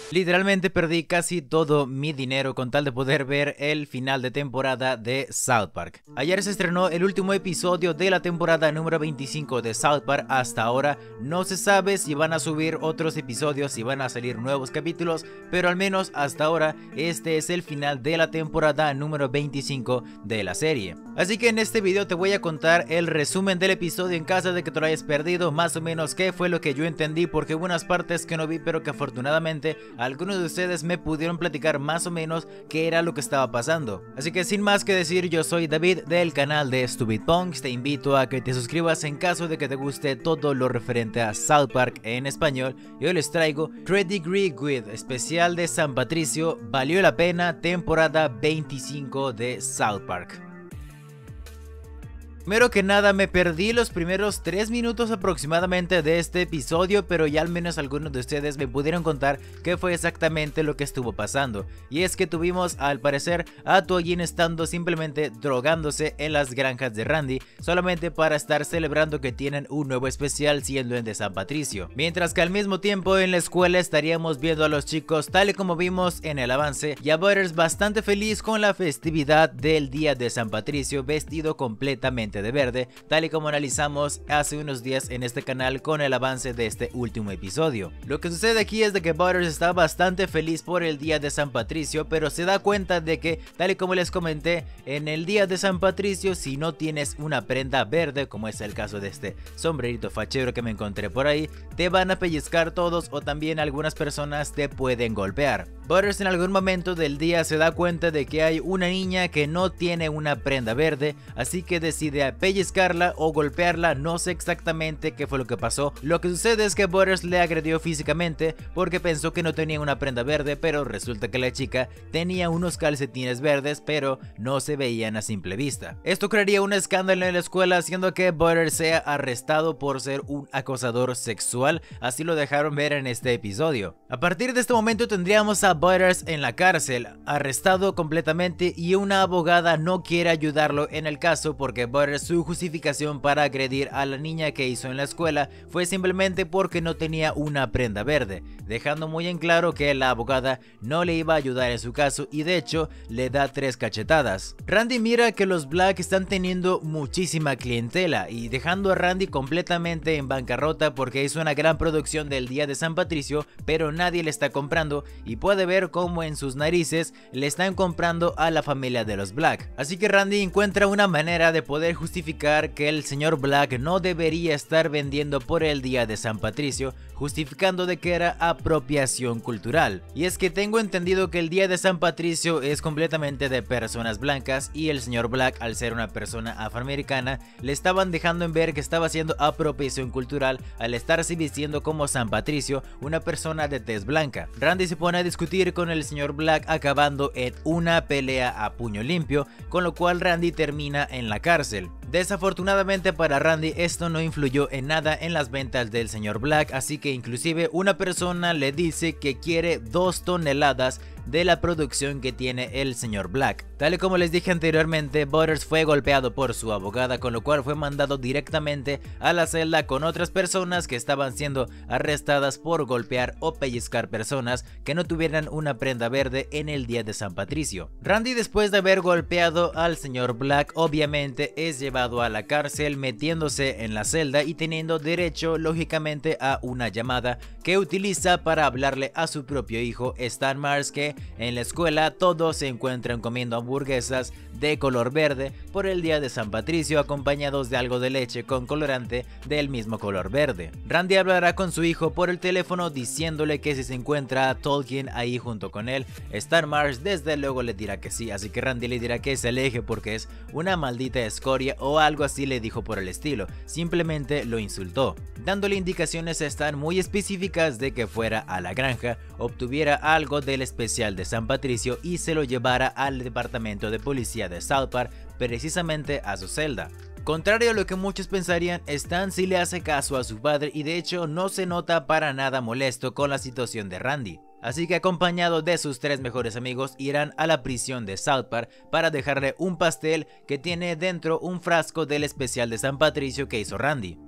Literalmente perdí casi todo mi dinero con tal de poder ver el final de temporada de South Park. Ayer se estrenó el último episodio de la temporada número 25 de South Park. Hasta ahora no se sabe si van a subir otros episodios, si van a salir nuevos capítulos, pero al menos hasta ahora este es el final de la temporada número 25 de la serie. Así que en este video te voy a contar el resumen del episodio en caso de que te lo hayas perdido, más o menos qué fue lo que yo entendí, porque hubo unas partes que no vi pero que afortunadamente algunos de ustedes me pudieron platicar más o menos qué era lo que estaba pasando. Así que sin más que decir, yo soy David del canal de Stupid Punks. Te invito a que te suscribas en caso de que te guste todo lo referente a South Park en español. Y hoy les traigo Pedigree With, especial de San Patricio, valió la pena, temporada 25 de South Park. Primero que nada, me perdí los primeros 3 minutos aproximadamente de este episodio, pero ya al menos algunos de ustedes me pudieron contar qué fue exactamente lo que estuvo pasando. Y es que tuvimos al parecer a Toyin estando simplemente drogándose en las granjas de Randy, solamente para estar celebrando que tienen un nuevo especial siendo el de San Patricio. Mientras que al mismo tiempo en la escuela estaríamos viendo a los chicos, tal y como vimos en el avance, y a Butters bastante feliz con la festividad del día de San Patricio, vestido completamente de verde, tal y como analizamos hace unos días en este canal con el avance de este último episodio. Lo que sucede aquí es de que Butters está bastante feliz por el día de San Patricio, pero se da cuenta de que, tal y como les comenté, en el día de San Patricio, si no tienes una prenda verde, como es el caso de este sombrerito fachero que me encontré por ahí, te van a pellizcar todos o también algunas personas te pueden golpear. Butters en algún momento del día se da cuenta de que hay una niña que no tiene una prenda verde, así que decide pellizcarla o golpearla. No sé exactamente qué fue lo que pasó. Lo que sucede es que Butters le agredió físicamente porque pensó que no tenía una prenda verde, pero resulta que la chica tenía unos calcetines verdes, pero no se veían a simple vista. Esto crearía un escándalo en la escuela, haciendo que Butters sea arrestado por ser un acosador sexual. Así lo dejaron ver en este episodio. A partir de este momento tendríamos a Butters en la cárcel, arrestado completamente, y una abogada no quiere ayudarlo en el caso porque Butters, su justificación para agredir a la niña que hizo en la escuela fue simplemente porque no tenía una prenda verde, dejando muy en claro que la abogada no le iba a ayudar en su caso y de hecho le da 3 cachetadas. Randy mira que los Black están teniendo muchísima clientela y dejando a Randy completamente en bancarrota porque hizo una gran producción del día de San Patricio, pero nadie le está comprando y puede ver cómo en sus narices le están comprando a la familia de los Black. Así que Randy encuentra una manera de poder justificar que el señor Black no debería estar vendiendo por el día de San Patricio, justificando de que era apropiación cultural. Y es que tengo entendido que el día de San Patricio es completamente de personas blancas y el señor Black, al ser una persona afroamericana, le estaban dejando en ver que estaba haciendo apropiación cultural al estarse vistiendo como San Patricio, una persona de tez blanca. Randy se pone a discutir con el señor Black, acabando en una pelea a puño limpio, con lo cual Randy termina en la cárcel. Desafortunadamente para Randy esto no influyó en nada en las ventas del señor Black, así que inclusive una persona le dice que quiere 2 toneladas de la producción que tiene el señor Black. Tal y como les dije anteriormente, Butters fue golpeado por su abogada, con lo cual fue mandado directamente a la celda con otras personas que estaban siendo arrestadas por golpear o pellizcar personas que no tuvieran una prenda verde en el día de San Patricio. Randy, después de haber golpeado al señor Black, obviamente es llevado a la cárcel, metiéndose en la celda y teniendo derecho lógicamente a una llamada que utiliza para hablarle a su propio hijo Stan Mars, que en la escuela todos se encuentran comiendo hamburguesas de color verde por el día de San Patricio, acompañados de algo de leche con colorante del mismo color verde. Randy hablará con su hijo por el teléfono diciéndole que si se encuentra a Tolkien ahí junto con él, Stan Mars desde luego le dirá que sí, así que Randy le dirá que se aleje porque es una maldita escoria o algo así le dijo por el estilo. Simplemente lo insultó, dándole indicaciones Stan muy específicas de que fuera a la granja, obtuviera algo del especial de San Patricio y se lo llevara al departamento de policía de South Park, precisamente a su celda. Contrario a lo que muchos pensarían, Stan sí le hace caso a su padre y de hecho no se nota para nada molesto con la situación de Randy. Así que acompañado de sus 3 mejores amigos irán a la prisión de South Park para dejarle un pastel que tiene dentro un frasco del especial de San Patricio que hizo Randy.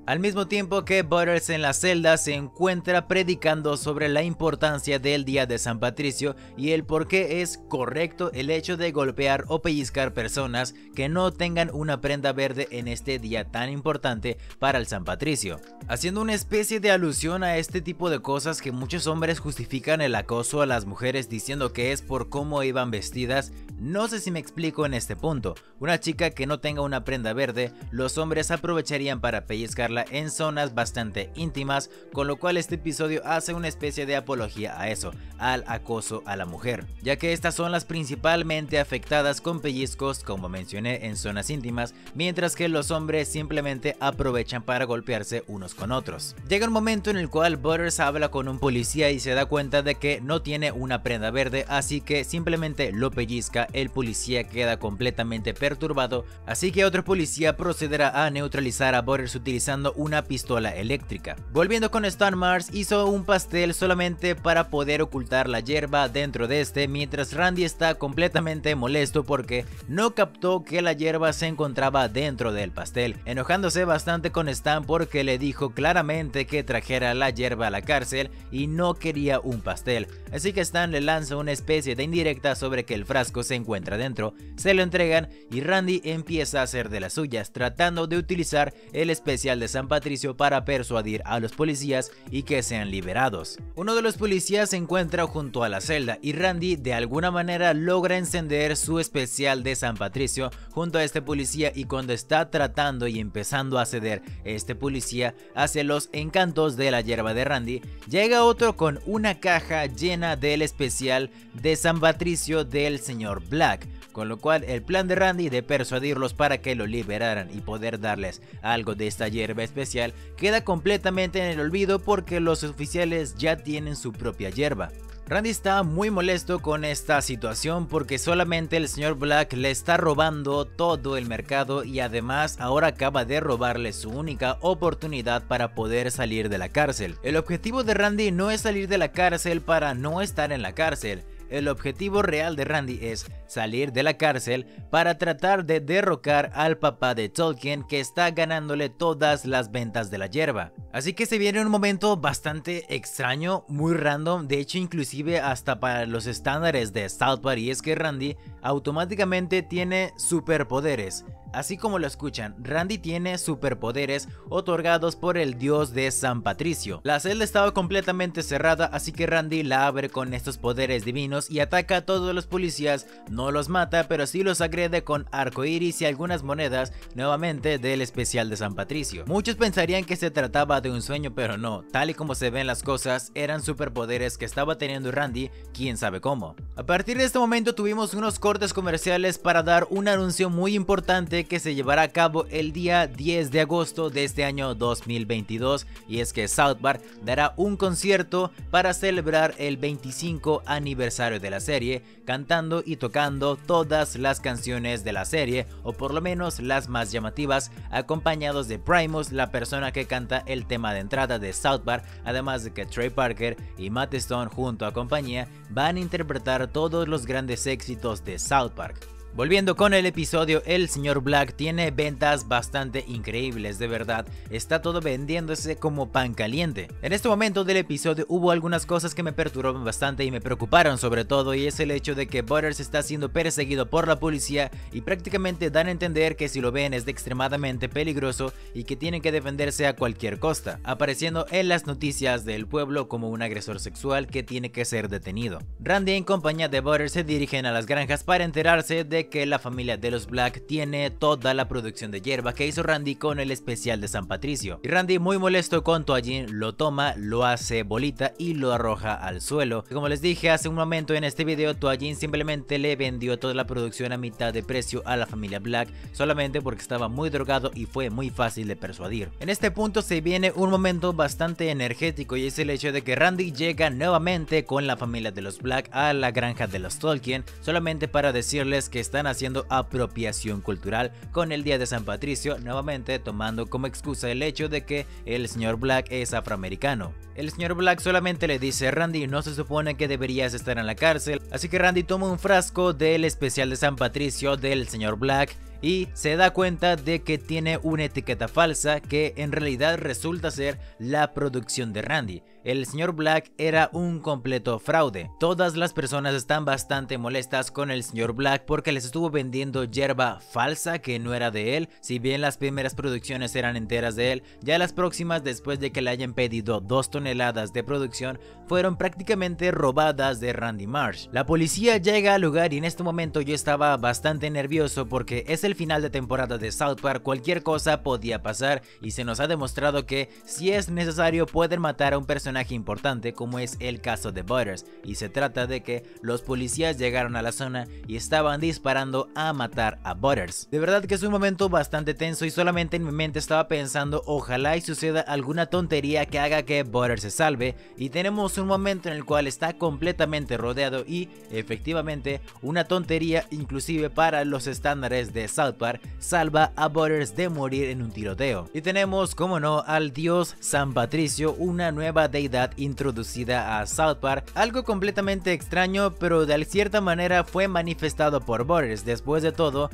Al mismo tiempo que Butters en la celda se encuentra predicando sobre la importancia del día de San Patricio y el por qué es correcto el hecho de golpear o pellizcar personas que no tengan una prenda verde en este día tan importante para el San Patricio, haciendo una especie de alusión a este tipo de cosas que muchos hombres justifican el acoso a las mujeres diciendo que es por cómo iban vestidas. No sé si me explico en este punto. Una chica que no tenga una prenda verde, los hombres aprovecharían para pellizcarla en zonas bastante íntimas, con lo cual este episodio hace una especie de apología a eso, al acoso a la mujer, ya que estas son las principalmente afectadas con pellizcos, como mencioné, en zonas íntimas, mientras que los hombres simplemente aprovechan para golpearse unos con otros. Llega un momento en el cual Butters habla con un policía y se da cuenta de que no tiene una prenda verde, así que simplemente lo pellizca. El policía queda completamente perturbado, así que otro policía procederá a neutralizar a Butters utilizando una pistola eléctrica. Volviendo con Stan Mars, hizo un pastel solamente para poder ocultar la hierba dentro de este, mientras Randy está completamente molesto porque no captó que la hierba se encontraba dentro del pastel, enojándose bastante con Stan porque le dijo claramente que trajera la hierba a la cárcel y no quería un pastel. Así que Stan le lanza una especie de indirecta sobre que el frasco se encuentra dentro, se lo entregan y Randy empieza a hacer de las suyas, tratando de utilizar el especial de San Patricio para persuadir a los policías y que sean liberados. Uno de los policías se encuentra junto a la celda y Randy de alguna manera logra encender su especial de San Patricio junto a este policía, y cuando está tratando y empezando a ceder este policía hacia los encantos de la hierba de Randy, llega otro con una caja llena del especial de San Patricio del señor Black, con lo cual el plan de Randy de persuadirlos para que lo liberaran y poder darles algo de esta hierba especial queda completamente en el olvido porque los oficiales ya tienen su propia hierba. Randy está muy molesto con esta situación porque solamente el señor Black le está robando todo el mercado y además ahora acaba de robarle su única oportunidad para poder salir de la cárcel. El objetivo de Randy no es salir de la cárcel para no estar en la cárcel. El objetivo real de Randy es salir de la cárcel para tratar de derrocar al papá de Tolkien, que está ganándole todas las ventas de la hierba. Así que se viene un momento bastante extraño, muy random, de hecho inclusive hasta para los estándares de South Park, y es que Randy automáticamente tiene superpoderes. Así como lo escuchan, Randy tiene superpoderes otorgados por el dios de San Patricio. La celda estaba completamente cerrada, así que Randy la abre con estos poderes divinos y ataca a todos los policías. No los mata, pero sí los agrede con arcoíris y algunas monedas nuevamente del especial de San Patricio. Muchos pensarían que se trataba de un sueño, pero no. Tal y como se ven las cosas, eran superpoderes que estaba teniendo Randy, quién sabe cómo. A partir de este momento tuvimos unos cortes comerciales para dar un anuncio muy importante que se llevará a cabo el día 10 de agosto de este año 2022, y es que South Park dará un concierto para celebrar el 25 aniversario de la serie, cantando y tocando todas las canciones de la serie, o por lo menos las más llamativas, acompañados de Primus, la persona que canta el tema de entrada de South Park, además de que Trey Parker y Matt Stone junto a compañía van a interpretar todos los grandes éxitos de South Park. Volviendo con el episodio, el señor Black tiene ventas bastante increíbles, de verdad, está todo vendiéndose como pan caliente. En este momento del episodio hubo algunas cosas que me perturbaron bastante y me preocuparon sobre todo, y es el hecho de que Butters está siendo perseguido por la policía y prácticamente dan a entender que si lo ven es extremadamente peligroso y que tienen que defenderse a cualquier costa, apareciendo en las noticias del pueblo como un agresor sexual que tiene que ser detenido. Randy en compañía de Butters se dirigen a las granjas para enterarse de que la familia de los Black tiene toda la producción de hierba que hizo Randy con el especial de San Patricio, y Randy, muy molesto con toallín, lo toma, lo hace bolita y lo arroja al suelo. Como les dije hace un momento en este video, toallín simplemente le vendió toda la producción a mitad de precio a la familia Black solamente porque estaba muy drogado y fue muy fácil de persuadir. En este punto se viene un momento bastante energético, y es el hecho de que Randy llega nuevamente con la familia de los Black a la granja de los Tolkien solamente para decirles que están haciendo apropiación cultural con el día de San Patricio, nuevamente tomando como excusa el hecho de que el señor Black es afroamericano. El señor Black solamente le dice: Randy, no se supone que deberías estar en la cárcel. Así que Randy toma un frasco del especial de San Patricio del señor Black, y se da cuenta de que tiene una etiqueta falsa que en realidad resulta ser la producción de Randy. El señor Black era un completo fraude. Todas las personas están bastante molestas con el señor Black porque les estuvo vendiendo hierba falsa que no era de él. Si bien las primeras producciones eran enteras de él, ya las próximas, después de que le hayan pedido 2 toneladas de producción, fueron prácticamente robadas de Randy Marsh. La policía llega al lugar y en este momento yo estaba bastante nervioso porque es el final de temporada de South Park, cualquier cosa podía pasar y se nos ha demostrado que si es necesario pueden matar a un personaje importante, como es el caso de Butters, y se trata de que los policías llegaron a la zona y estaban disparando a matar a Butters. De verdad que es un momento bastante tenso y solamente en mi mente estaba pensando ojalá y suceda alguna tontería que haga que Butters se salve, y tenemos un momento en el cual está completamente rodeado y efectivamente una tontería inclusive para los estándares de South Park salva a Butters de morir en un tiroteo. Y tenemos como no al dios San Patricio, una nueva deidad introducida a South Park, algo completamente extraño pero de cierta manera fue manifestado por Butters. Después de todo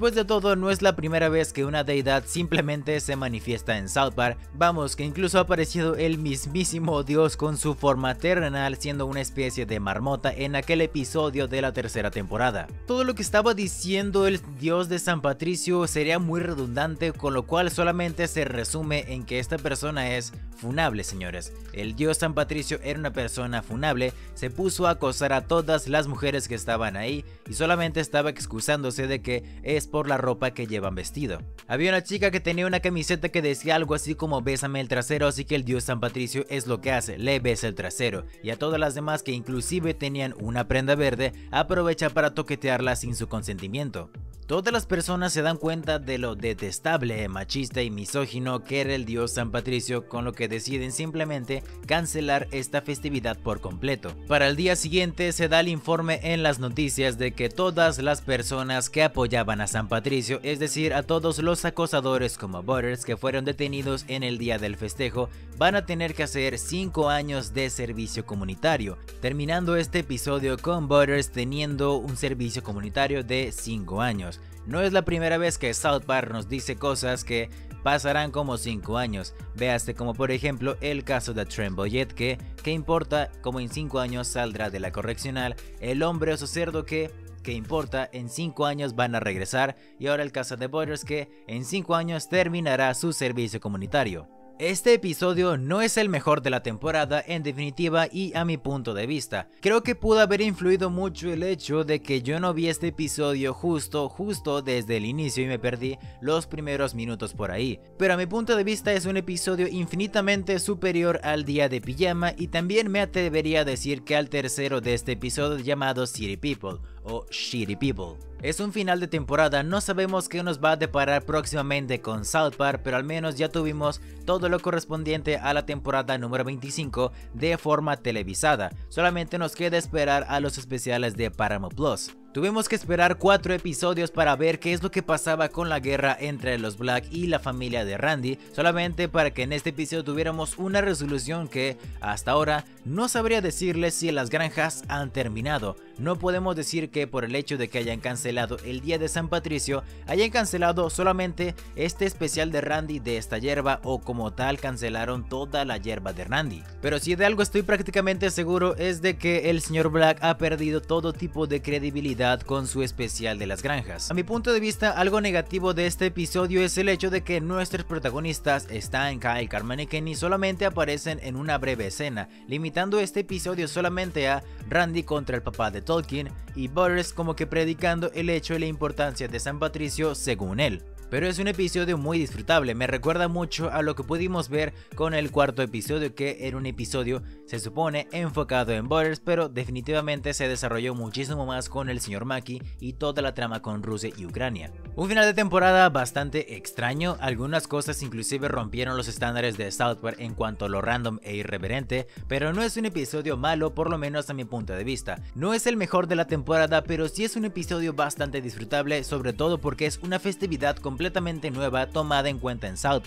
no es la primera vez que una deidad simplemente se manifiesta en South Park. Vamos, que incluso ha aparecido el mismísimo dios con su forma terrenal siendo una especie de marmota en aquel episodio de la tercera temporada. Todo lo que estaba diciendo el dios de San Patricio sería muy redundante, con lo cual solamente se resume en que esta persona es funable, señores. El dios San Patricio era una persona funable, se puso a acosar a todas las mujeres que estaban ahí y solamente estaba excusándose de que es por la ropa que llevan vestido. Había una chica que tenía una camiseta que decía algo así como bésame el trasero, así que el dios San Patricio es lo que hace, le besa el trasero, y a todas las demás que inclusive tenían una prenda verde aprovecha para toquetearla sin su consentimiento. Todas las personas se dan cuenta de lo detestable, machista y misógino que era el dios San Patricio, con lo que deciden simplemente cancelar esta festividad por completo. Para el día siguiente se da el informe en las noticias de que todas las personas que apoyaban a San Patricio, es decir a todos los acosadores como Butters que fueron detenidos en el día del festejo, van a tener que hacer 5 años de servicio comunitario, terminando este episodio con Butters teniendo un servicio comunitario de 5 años. No es la primera vez que South Park nos dice cosas que pasarán como 5 años. Véase como por ejemplo el caso de Trent Boyette que importa como en 5 años saldrá de la correccional, el hombre oso cerdo que importa, en 5 años van a regresar, y ahora el caso de Butters que en 5 años terminará su servicio comunitario. Este episodio no es el mejor de la temporada en definitiva y a mi punto de vista. Creo que pudo haber influido mucho el hecho de que yo no vi este episodio justo desde el inicio y me perdí los primeros minutos por ahí. Pero a mi punto de vista es un episodio infinitamente superior al Día de Pijama, y también me atrevería a decir que al tercero de este episodio llamado City People o Shitty People. Es un final de temporada, no sabemos qué nos va a deparar próximamente con South Park, pero al menos ya tuvimos todo lo correspondiente a la temporada número 25 de forma televisada. Solamente nos queda esperar a los especiales de Paramount Plus. Tuvimos que esperar 4 episodios para ver qué es lo que pasaba con la guerra entre los Black y la familia de Randy, solamente para que en este episodio tuviéramos una resolución que hasta ahora no sabría decirles si las granjas han terminado. No podemos decir que por el hecho de que hayan cancelado el día de San Patricio hayan cancelado solamente este especial de Randy de esta hierba, o como tal cancelaron toda la hierba de Randy. Pero si de algo estoy prácticamente seguro es de que el señor Black ha perdido todo tipo de credibilidad con su especial de las granjas. A mi punto de vista, algo negativo de este episodio es el hecho de que nuestros protagonistas Stan, Kyle, Cartman y Kenny solamente aparecen en una breve escena, limitando este episodio solamente a Randy contra el papá de Tolkien y Butters como que predicando el hecho y la importancia de San Patricio según él. Pero es un episodio muy disfrutable, me recuerda mucho a lo que pudimos ver con el cuarto episodio, que era un episodio, se supone, enfocado en Butters, pero definitivamente se desarrolló muchísimo más con el señor Mackie y toda la trama con Rusia y Ucrania. Un final de temporada bastante extraño, algunas cosas inclusive rompieron los estándares de South Park en cuanto a lo random e irreverente, pero no es un episodio malo, por lo menos a mi punto de vista. No es el mejor de la temporada, pero sí es un episodio bastante disfrutable, sobre todo porque es una festividad completamente nueva tomada en cuenta en South Park.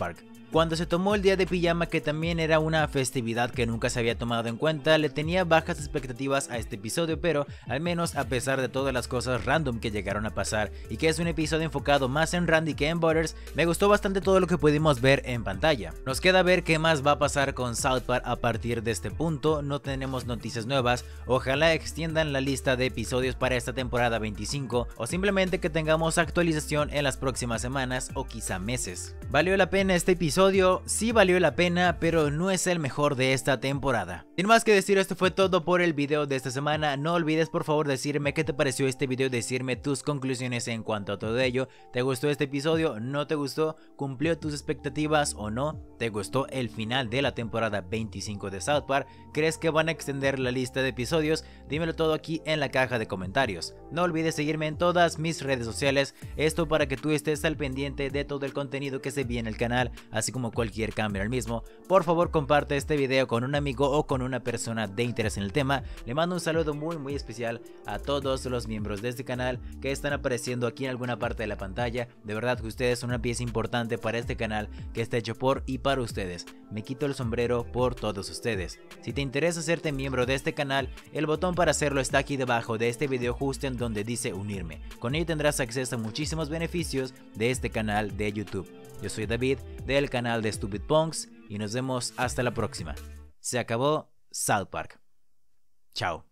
Cuando se tomó el día de pijama, que también era una festividad que nunca se había tomado en cuenta, le tenía bajas expectativas a este episodio, pero al menos a pesar de todas las cosas random que llegaron a pasar y que es un episodio enfocado más en Randy que en Butters, me gustó bastante todo lo que pudimos ver en pantalla. Nos queda ver qué más va a pasar con South Park a partir de este punto. No tenemos noticias nuevas, ojalá extiendan la lista de episodios para esta temporada 25 o simplemente que tengamos actualización en las próximas semanas o quizá meses. ¿Valió la pena este episodio? Sí valió la pena, pero no es el mejor de esta temporada. Sin más que decir, esto fue todo por el video de esta semana. No olvides por favor decirme qué te pareció este video, decirme tus conclusiones en cuanto a todo ello. ¿Te gustó este episodio? ¿No te gustó? ¿Cumplió tus expectativas o no? ¿Te gustó el final de la temporada 25 de South Park? ¿Crees que van a extender la lista de episodios? Dímelo todo aquí en la caja de comentarios. No olvides seguirme en todas mis redes sociales, esto para que tú estés al pendiente de todo el contenido que se viene en el canal, así como cualquier cambio al mismo. Por favor comparte este video con un amigo o con una persona de interés en el tema. Le mando un saludo muy especial a todos los miembros de este canal que están apareciendo aquí en alguna parte de la pantalla. De verdad que ustedes son una pieza importante para este canal que está hecho por y para ustedes. Me quito el sombrero por todos ustedes. Si te interesa hacerte miembro de este canal, el botón para hacerlo está aquí debajo de este video, justo en donde dice unirme. Con ello tendrás acceso a muchísimos beneficios de este canal de YouTube. Yo soy David del canal de Stupid Punks y nos vemos hasta la próxima. Se acabó South Park. Chao.